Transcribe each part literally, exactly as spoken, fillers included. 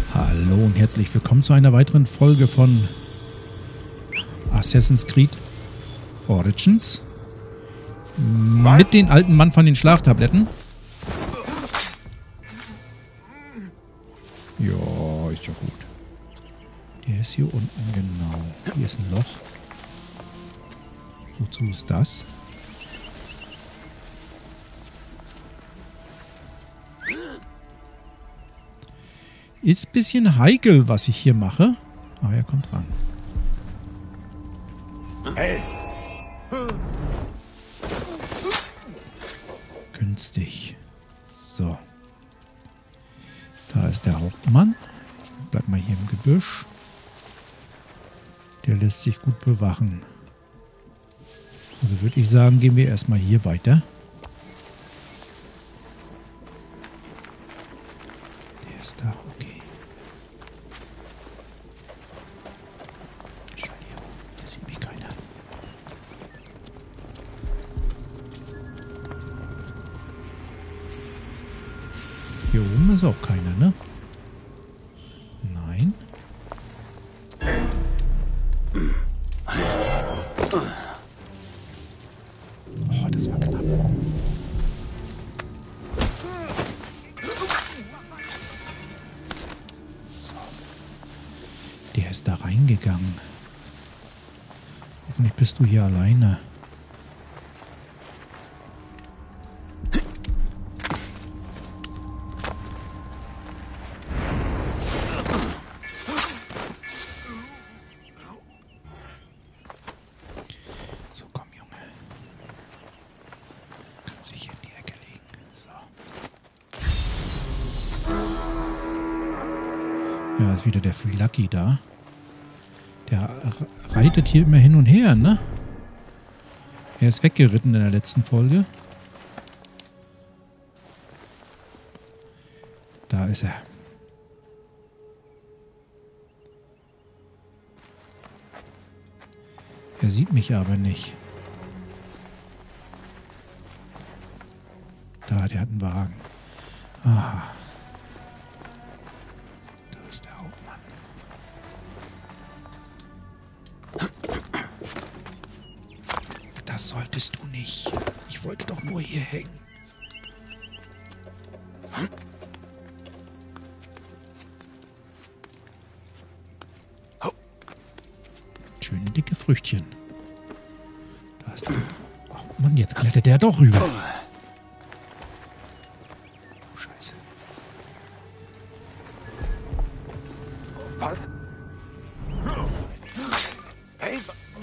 Hallo und herzlich willkommen zu einer weiteren Folge von Assassin's Creed Origins mit dem alten Mann von den Schlaftabletten. Ja, ist ja gut. Der ist hier unten, genau. Hier ist ein Loch. Wozu ist das? Ist ein bisschen heikel, was ich hier mache. Aber er kommt ran. Hey. Günstig. So. Da ist der Hauptmann. Bleib mal hier im Gebüsch. Der lässt sich gut bewachen. Also würde ich sagen, gehen wir erstmal hier weiter. Der ist da, okay. Schau hier hoch, da sieht mich keiner. Hier oben ist auch keiner, ne? Nein. Oh, das war knapp. So. Der ist da reingegangen. Hoffentlich bist du hier alleine. So, komm, Junge. Kannst dich hier in die Ecke legen. So. Ja, ist wieder der Free Lucky da. Der reitet hier immer hin und her, ne? Er ist weggeritten in der letzten Folge. Da ist er. Er sieht mich aber nicht. Da, der hat einen Wagen. Aha. Da ist der Hauptmann. Das solltest du nicht. Ich wollte doch nur hier hängen. Schöne dicke Früchtchen. Da ist der. Oh Mann, jetzt klettert der doch rüber. Oh, Scheiße. Was? Hey.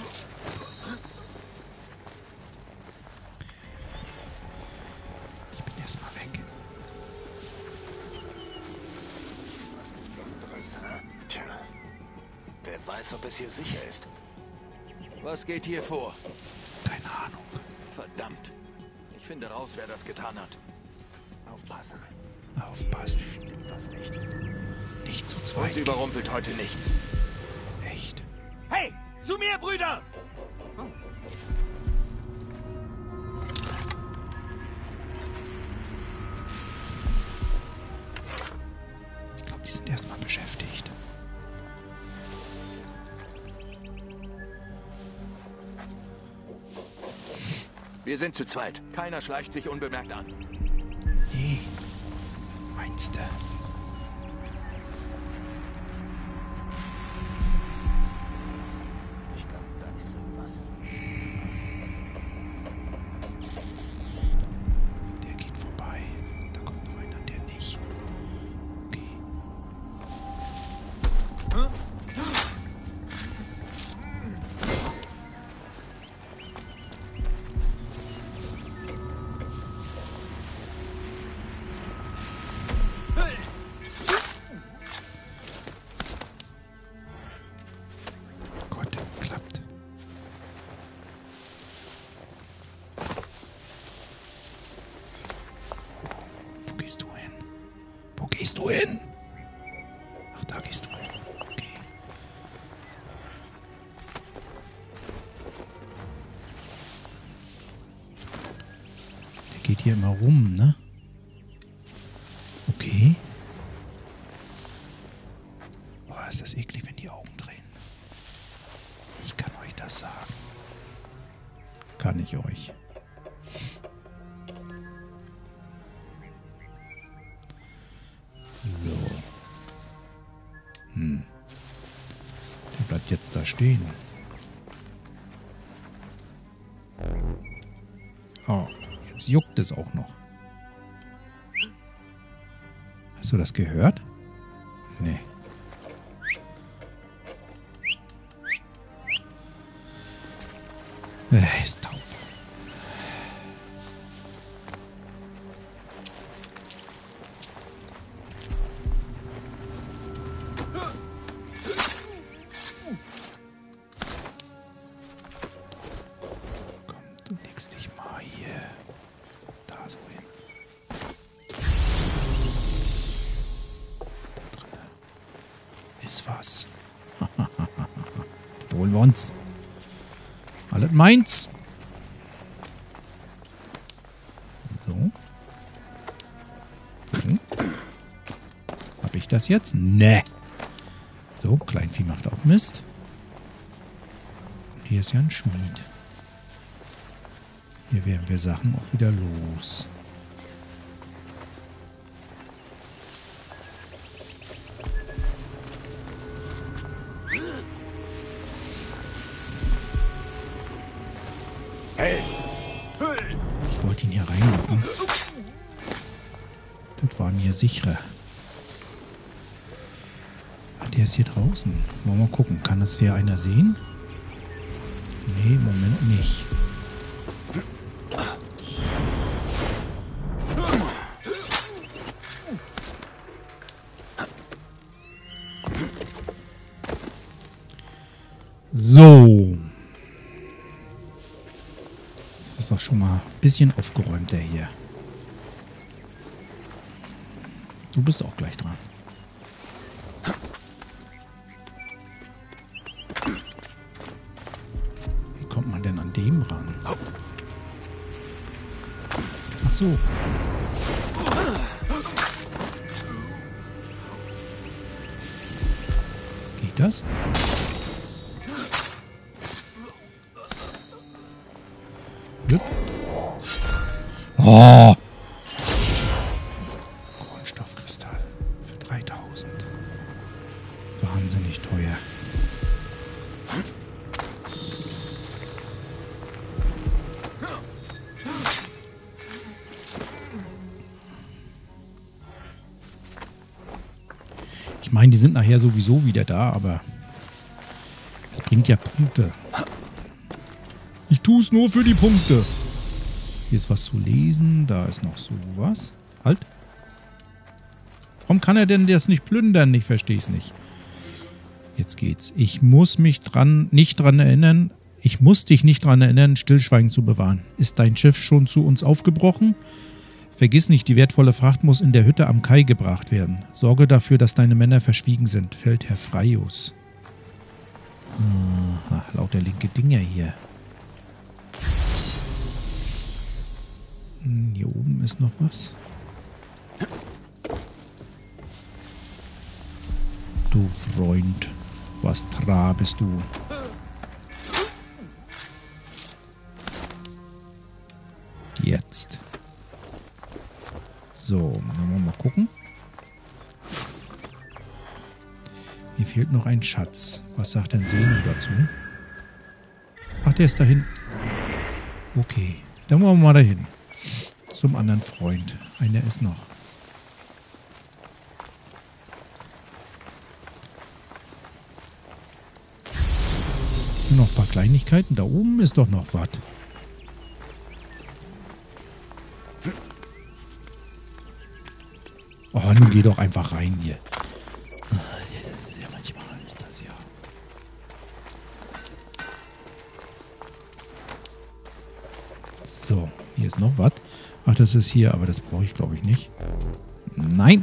Ich bin erstmal weg. Was Besonderes, hä? Tja. Wer weiß, ob es hier sicher ist. Was geht hier vor? Keine Ahnung. Verdammt. Ich finde raus, wer das getan hat. Aufpassen. Aufpassen. Was nicht. Nicht zu Uns zweit. überrumpelt heute nichts. Echt. Hey, zu mir, Brüder! Ich glaube, die sind erstmal beschäftigt. Wir sind zu zweit. Keiner schleicht sich unbemerkt an. Nee. Meinst du? Ich glaube, da ist irgendwas. Der geht vorbei. Da kommt noch einer, der nicht. Okay. Gott, klappt. Wo gehst du hin? Wo gehst du hin? Ach, da gehst du hin. Okay. Der geht hier immer rum, ne? Okay. Boah, ist das eklig, wenn die Augen drehen. Ich kann euch das sagen. Kann ich euch. So. Hm. Der bleibt jetzt da stehen. Oh, jetzt juckt es auch noch. Hast du das gehört? Nee. Er ist taub. Komm, du legst dich mal hier. Da so hin. Da drin ist was. Das holen wir uns. Alles meins. So. So. Hab ich das jetzt? Nee. So, Kleinvieh macht auch Mist. Und hier ist ja ein Schmied. Hier werden wir Sachen auch wieder los. Ich wollte ihn hier reinlocken. Das war mir sicherer. Ah, der ist hier draußen. Wollen wir mal gucken. Kann das hier einer sehen? Nee, im Moment nicht. So. Das ist doch schon mal ein bisschen aufgeräumter hier. Du bist auch gleich dran. Wie kommt man denn an dem ran? Ach so. Geht das? Oh! Kohlenstoffkristall für dreitausend. Wahnsinnig teuer. Ich meine, die sind nachher sowieso wieder da, aber es bringt ja Punkte. Ich tue es nur für die Punkte. Hier ist was zu lesen. Da ist noch sowas. Halt. Warum kann er denn das nicht plündern? Ich verstehe es nicht. Jetzt geht's. Ich muss mich dran, nicht dran erinnern. Ich muss dich nicht dran erinnern, Stillschweigen zu bewahren. Ist dein Schiff schon zu uns aufgebrochen? Vergiss nicht, die wertvolle Fracht muss in der Hütte am Kai gebracht werden. Sorge dafür, dass deine Männer verschwiegen sind. Feldherr Freius. Ah, lauter linke Dinger hier. Hier oben ist noch was. Du Freund, was trabest du? Jetzt. So, dann wollen wir mal gucken. Mir fehlt noch ein Schatz. Was sagt denn Seno dazu? Ach, der ist da hinten. Okay, dann wollen wir mal dahin. Zum anderen Freund. Einer ist noch. Nur noch ein paar Kleinigkeiten. Da oben ist doch noch was. Oh, nun geh doch einfach rein hier. Das ist ja manchmal ist das ja. So, hier ist noch was. Ach, das ist hier, aber das brauche ich, glaube ich, nicht. Nein.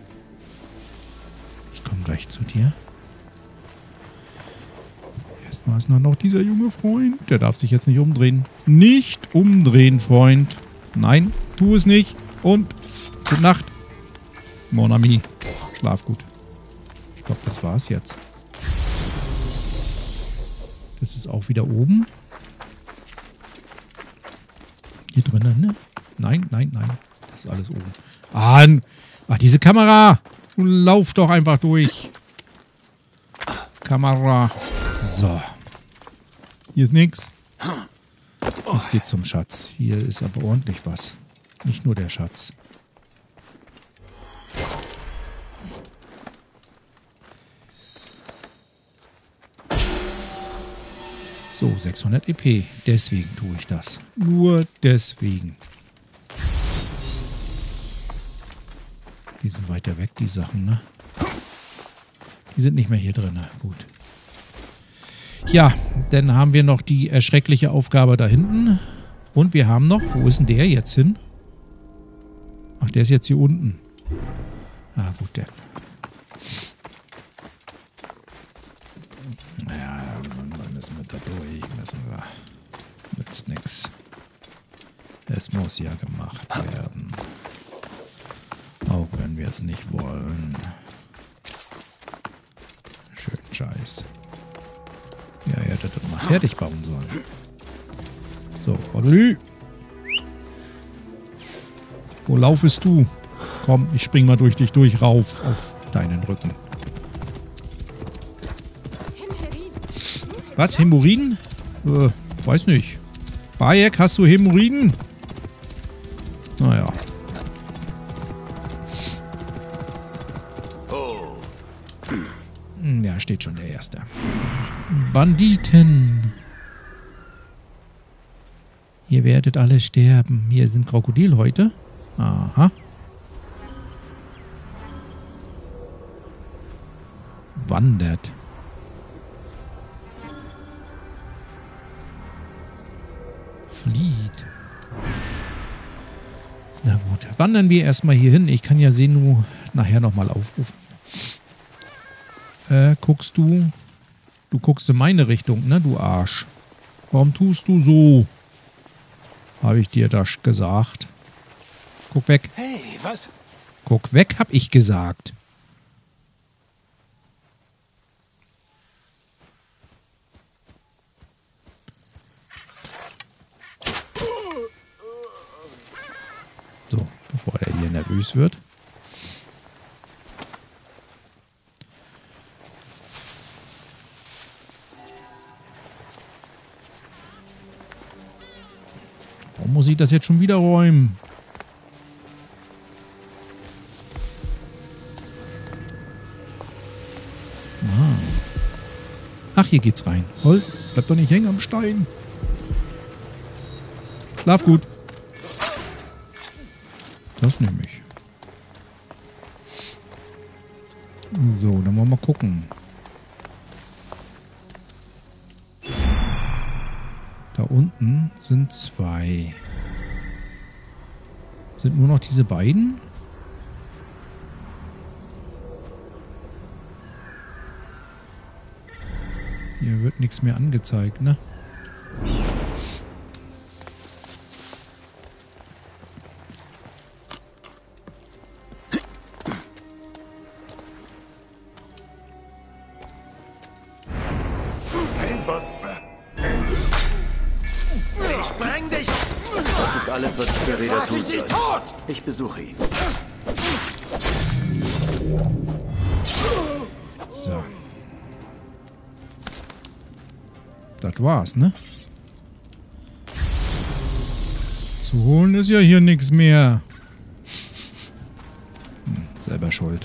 Ich komme gleich zu dir. Erstmal ist noch, noch dieser junge Freund. Der darf sich jetzt nicht umdrehen. Nicht umdrehen, Freund. Nein, tu es nicht. Und gute Nacht. Mon ami. Schlaf gut. Ich glaube, das war's jetzt. Das ist auch wieder oben. Hier drinnen, ne? Nein, nein, nein. Das ist alles oben. Ah, ach, diese Kamera. Lauf doch einfach durch. Kamera. So. Hier ist nichts. Jetzt geht's zum Schatz. Hier ist aber ordentlich was. Nicht nur der Schatz. So, sechshundert E P. Deswegen tue ich das. Nur deswegen. Die sind weiter weg, die Sachen, ne? Die sind nicht mehr hier drin. Gut. Ja, dann haben wir noch die erschreckliche Aufgabe da hinten. Und wir haben noch... Wo ist denn der jetzt hin? Ach, der ist jetzt hier unten. Ah, gut, der. Naja, dann müssen wir da durch. Müssen wir... Nützt nix. Es muss ja gemacht werden. Auch wenn wir es nicht wollen. Schön Scheiß. Ja, er hätte das mal fertig bauen sollen. So, Rodolü. Wo laufest du? Komm, ich spring mal durch dich durch rauf auf deinen Rücken. Was? Hämorrhoiden? Äh, weiß nicht. Bayek, hast du Hämorrhoiden? Naja. Ja, steht schon der Erste. Banditen. Ihr werdet alle sterben. Hier sind Krokodilhäute. Aha. Wandert. Flieht. Na gut, wandern wir erstmal hier hin. Ich kann ja sehen, du nachher nochmal aufrufen. Äh, guckst du... Du guckst in meine Richtung, ne, du Arsch. Warum tust du so? Habe ich dir das gesagt. Guck weg. Hey, was? Guck weg, hab ich gesagt. So, bevor er hier nervös wird. Warum muss ich das jetzt schon wieder räumen? Ah. Ach, hier geht's rein. Hol, bleib doch nicht hängen am Stein. Schlaf gut. Das nehme ich. So, dann wollen wir mal gucken. Da unten sind zwei. Sind nur noch diese beiden? Hier wird nichts mehr angezeigt, ne? Alles, was ich der Räder tun soll. Ich besuche ihn. So. Das war's, ne? Zu holen ist ja hier nichts mehr. Hm, selber schuld.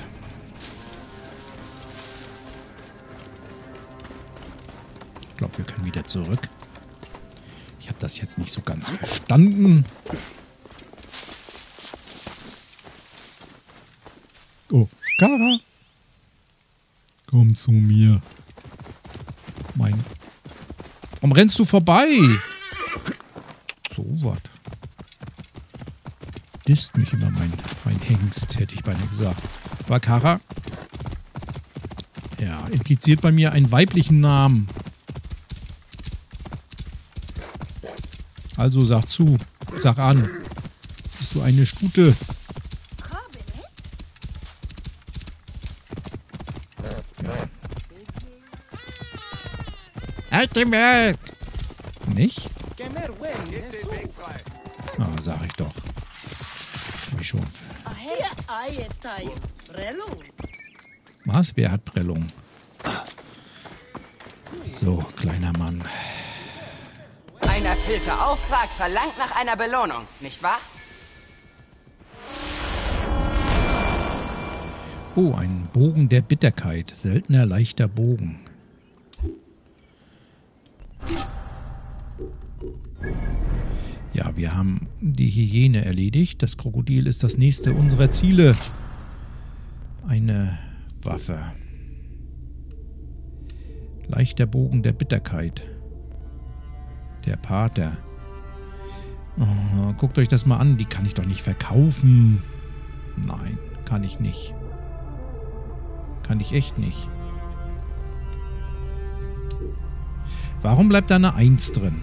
Ich glaube, wir können wieder zurück. Ich habe das jetzt nicht so ganz verstanden. Oh, Kara. Komm zu mir. Mein... Warum rennst du vorbei? So was. Disst mich immer mein, mein Hengst, hätte ich beinahe gesagt. Aber Kara... Ja, impliziert bei mir einen weiblichen Namen. Also sag zu. Sag an. Bist du eine Stute? Halt den Weg! Nicht? Gib den Weg frei. Ah, sag ich doch. Hab ich schon. Was? Wer hat Prellung? So, kleiner Mann. Ein erfüllter Auftrag verlangt nach einer Belohnung, nicht wahr? Oh, ein Bogen der Bitterkeit. Seltener, leichter Bogen. Ja, wir haben die Hyäne erledigt. Das Krokodil ist das nächste unserer Ziele. Eine Waffe. Leichter Bogen der Bitterkeit. Der Pater. Oh, guckt euch das mal an. Die kann ich doch nicht verkaufen. Nein, kann ich nicht. Kann ich echt nicht. Warum bleibt da eine eins drin?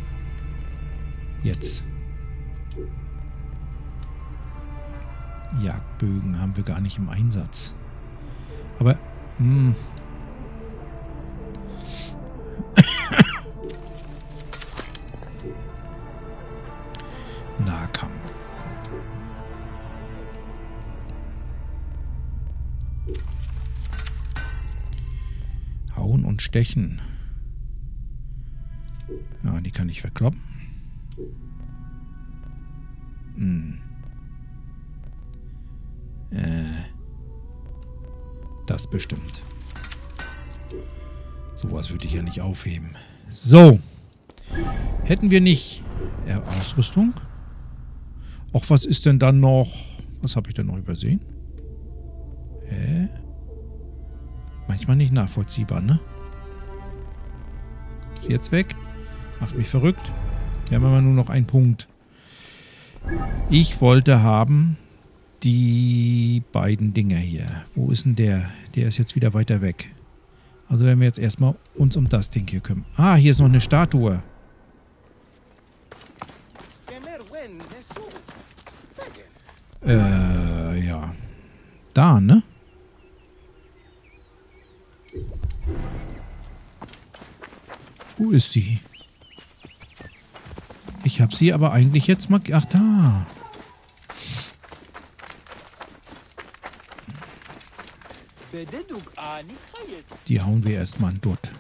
Jetzt. Jagdbögen haben wir gar nicht im Einsatz. Aber, hm. Nahkampf. Hauen und stechen. Ja, die kann ich verkloppen. Hm. Äh. Das bestimmt. Sowas würde ich ja nicht aufheben. So. Hätten wir nicht äh, Ausrüstung? Och, was ist denn dann noch? Was habe ich denn noch übersehen? Hä? Manchmal nicht nachvollziehbar, ne? Ist jetzt weg? Macht mich verrückt. Wir haben aber nur noch einen Punkt. Ich wollte haben die beiden Dinger hier. Wo ist denn der? Der ist jetzt wieder weiter weg. Also werden wir jetzt erstmal uns um das Ding hier kümmern. Ah, hier ist noch eine Statue. Äh, ja. Da, ne? Wo ist sie? Ich habe sie aber eigentlich jetzt mal... Ach, da. Die hauen wir erstmal an Dutt.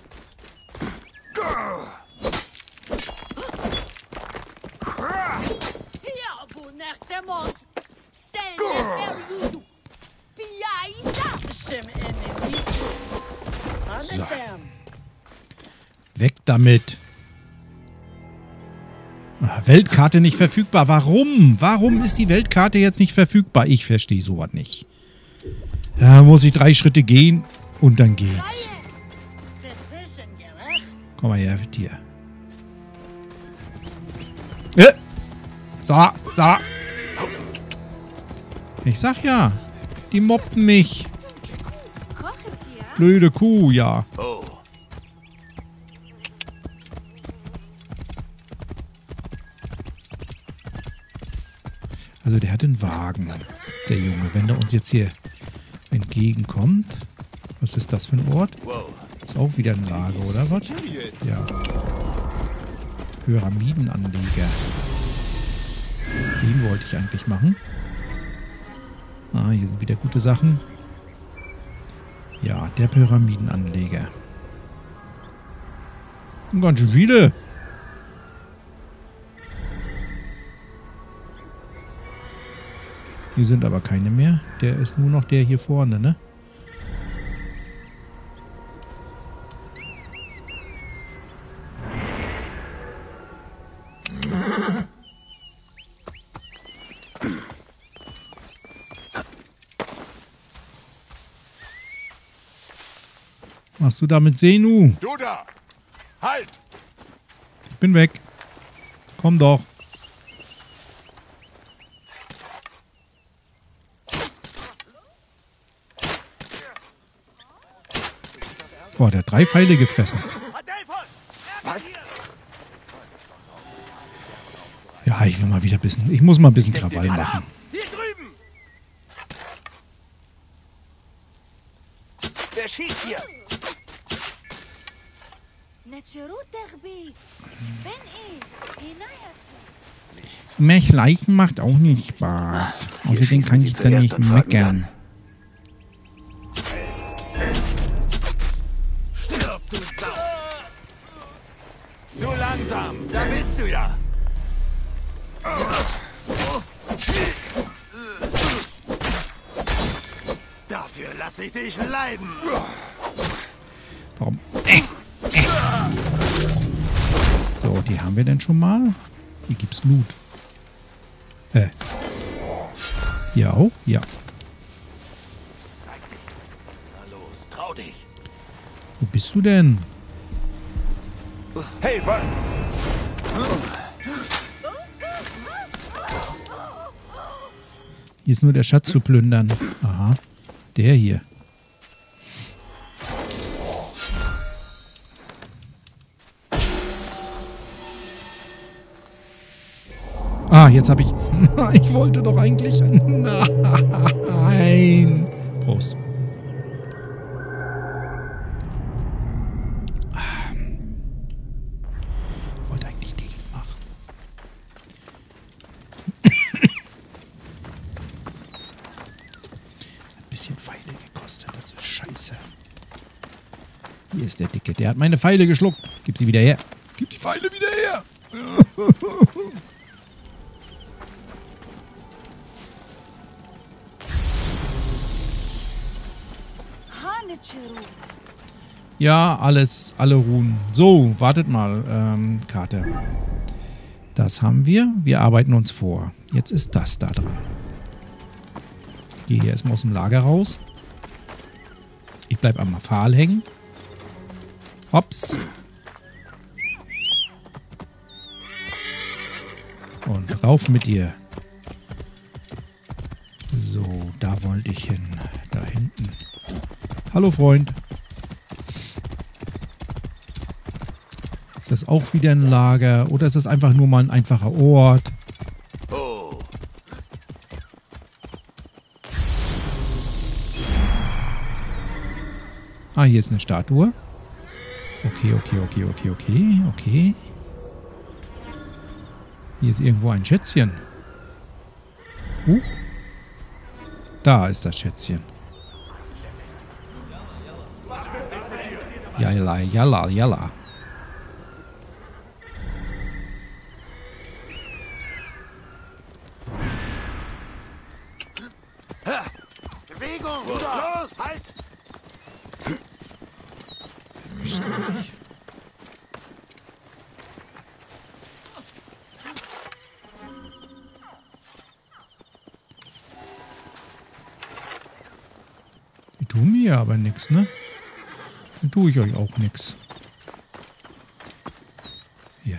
So. Weg damit. Weltkarte nicht verfügbar. Warum? Warum ist die Weltkarte jetzt nicht verfügbar? Ich verstehe sowas nicht. Da muss ich drei Schritte gehen und dann geht's. Komm mal her, Tier. Äh. So, so. Ich sag ja, die mobbten mich. Blöde Kuh, ja. Oh. Also der hat einen Wagen, der Junge. Wenn der uns jetzt hier entgegenkommt. Was ist das für ein Ort? Ist auch wieder ein Lager, oder was? Ja. Pyramidenanleger. Den wollte ich eigentlich machen. Ah, hier sind wieder gute Sachen. Ja, der Pyramidenanleger. Und ganz schön viele. Hier sind aber keine mehr. Der ist nur noch der hier vorne, ne? Machst du damit Senu? Du da! Halt! Ich bin weg. Komm doch. Boah, der hat drei Pfeile gefressen. Was? Ah, ich will mal wieder ein bisschen... Ich muss mal ein bisschen Krawall machen. Hier drüben! Wer schießt hier? Mehr Schleichen macht auch nicht Spaß. Außerdem kann ich dann nicht meckern. Stirb, du Sau! Zu langsam, da bist du ja! Dafür lasse ich dich leiden! Warum? Äh, äh. So, die haben wir denn schon mal? Hier gibt's Loot. Äh. Hier auch? Ja. Na los, trau dich! Wo bist du denn? Hey, was? Hier ist nur der Schatz zu plündern. Aha. Der hier. Ah, jetzt habe ich... Ich wollte doch eigentlich... Nein. Prost. Ich wollte eigentlich den machen. Ein bisschen Pfeile gekostet. Das ist scheiße. Hier ist der Dicke. Der hat meine Pfeile geschluckt. Gib sie wieder her. Gib die Pfeile wieder her. Ja, alles, alle ruhen. So, wartet mal, ähm, Karte. Das haben wir. Wir arbeiten uns vor. Jetzt ist das da dran. Gehe hier erstmal aus dem Lager raus. Ich bleib am Pfahl hängen. Hops. Und rauf mit ihr. So, da wollte ich hin. Da hinten. Hallo, Freund. Ist das auch wieder ein Lager? Oder ist das einfach nur mal ein einfacher Ort? Oh. Ah, hier ist eine Statue. Okay, okay, okay, okay, okay, okay. Hier ist irgendwo ein Schätzchen. Huch. Da ist das Schätzchen. Jalla, jalla, jalla. Bewegung! Los! Halt! Die tun mir aber nichts, ne? Dann tue ich euch auch nichts. Hier.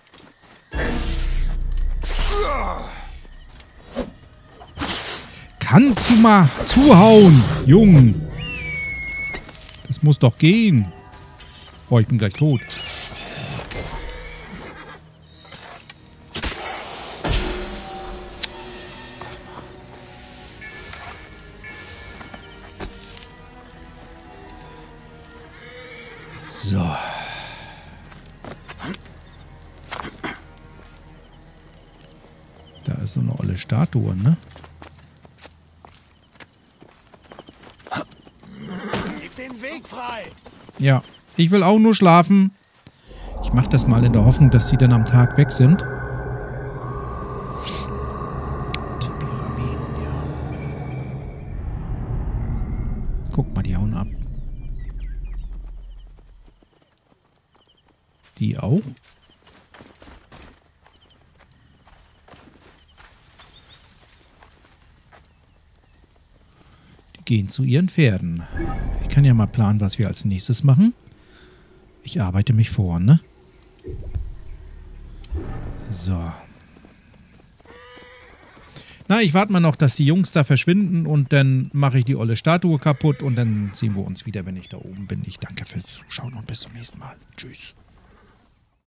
Kannst du mal zuhauen, Jung? Das muss doch gehen. Oh, ich bin gleich tot. So. Da ist so eine olle Statue, ne? Gib den Weg frei! Ja, ich will auch nur schlafen. Ich mache das mal in der Hoffnung, dass sie dann am Tag weg sind. Die Pyramiden, ja. Guck mal, die hauen ab. Die auch? Die gehen zu ihren Pferden. Ich kann ja mal planen, was wir als nächstes machen. Ich arbeite mich vor, ne? So. Na, ich warte mal noch, dass die Jungs da verschwinden und dann mache ich die olle Statue kaputt und dann sehen wir uns wieder, wenn ich da oben bin. Ich danke fürs Zuschauen und bis zum nächsten Mal. Tschüss.